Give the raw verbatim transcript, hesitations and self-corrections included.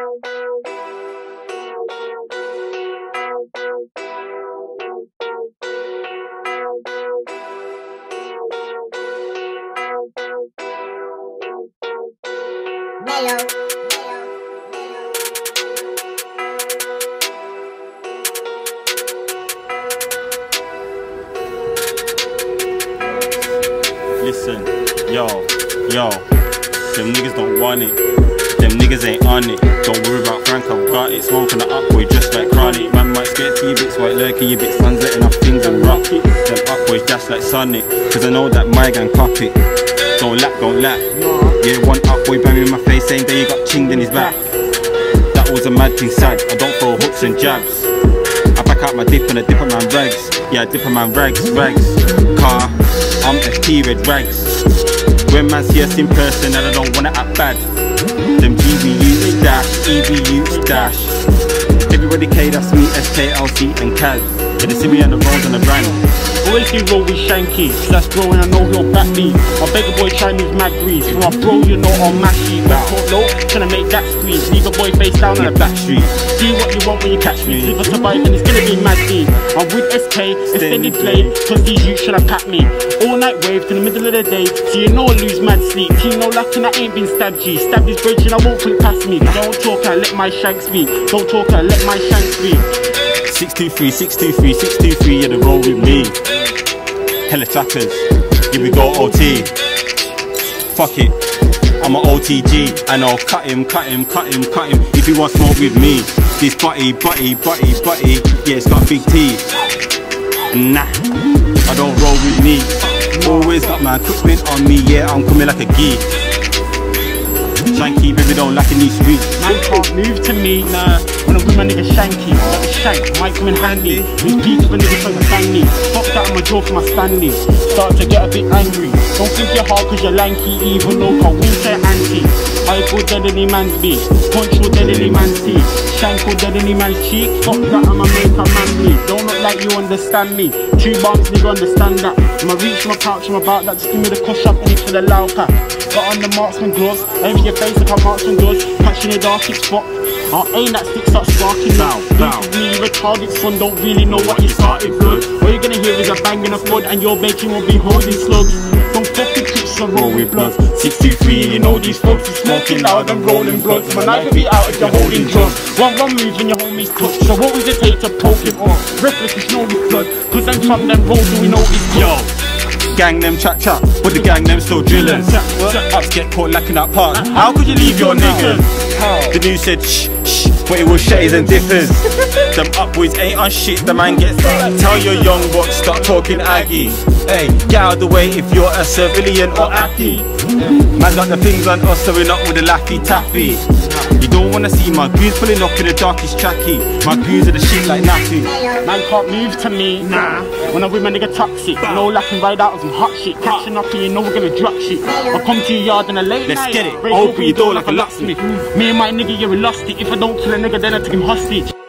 Listen, yo, yo, them niggas don't want it. Them niggas ain't on it. Don't worry about Frank, I've got it. Smoking the upboy just like chronic. Man might get two bits, white lurking, you bits, fans letting off things and rock it. Them upboys dash like Sonic, cause I know that my gang cop it. Don't lack, don't lack. Yeah, one upboy bang in my face, same day he got chinged in his back. That was a mad thing, sad. I don't throw hooks and jabs. I back out my dip and I dip on my rags. Yeah, I dip on my rags, rags. Car, I'm S T red rags. When man see us in person and I don't wanna act bad. Them G B U's dash, E B U's dash. Everybody K, that's me, S K L C and Kaz. Yeah, they see me on the road on the brand. Always do roll with Shanky, so that's bro and I know he'll back me. I beg a boy Chinese mad grease, from my bro you know I'm mashy. Back court low, tryna make that squeeze. Leave a boy face down on the back street. Do what you want when you catch me. If I survive then it's gonna be mad deep. I'm with S K, extended blade, cause these youths should have packed me. All night wave to the middle of the day, so you know I lose mad sleep. Tino lacking, I ain't been stabbed G. Stab this bridge and I won't flick past me. Don't talk and let my shank speak. Don't talk and let my shank speak. six two three, six two three, six two three, yeah, they roll with me. Hella trackers, here we go O T. Fuck it, I'm a O T G. I know, cut him, cut him, cut him, cut him. If you want smoke with me, this butty, butty, butty, butty, yeah, it's got big teeth. Nah, I don't roll with me. Always got my equipment on me, yeah, I'm coming like a geek. Shanky, baby, don't lack in these streets. Man can't move to me, nah. When I'm with my nigga Shanky, like a shank, might come in handy. These beats of a nigga trying to bang me. Fuck that, I'm a jaw for my Stanley. Start to get a bit angry. Don't think you're hard cause you're lanky, even though can't win say anti. I pull dead any man's beat, punch will dead any man's teeth. Shank will dead any man's cheek. Fuck that, I'm a maker man bleed. Don't look like you understand me. Two bombs, nigga, understand that. I'ma reach my pouch, I'm about that. Just give me the cush up, and for the loud pack. Got on the marksman gloves, aim for your face like a marksman does. Catching a darkest spot. I'll aim that stick starts sparking now. Think me retarded son, don't really know what you started blood. All you're gonna hear is a bang and a thud, and your bacon will be holding slugs. Don't fucking pitch so roll with blood. six two three, you know these folks are smoking loud and rolling bloods. My knife will be out if you're holding drugs. One wrong move when your homies touch. So what would it take to poke him off? Reckless is no blood, cause them from them roads we know it's good. Yo, gang them chat chat, but the gang them still drillers. Ups get caught lacking that part. How could you leave your niggas? The news said shh shh, but it was shays and differs. Them upboys ain't on shit, the man gets. Tell your young bucks stop talking Aggie. Hey, get out of the way if you're a civilian or ackie. Man got the things on us, so we're not with the laffy taffy. You don't wanna see my goons pulling up in the darkest tracky. My goons are the shit like nappy. Man can't move to me, nah. When I'm with my nigga toxic, no laughing right out of some hot shit. Catching up and you know we're gonna drop shit. I'll come to your yard in a late Let's night. get it, Break open your door like a locksmith. Me and my nigga, yeah, we lost it. If I don't kill a nigga, then I take him hostage.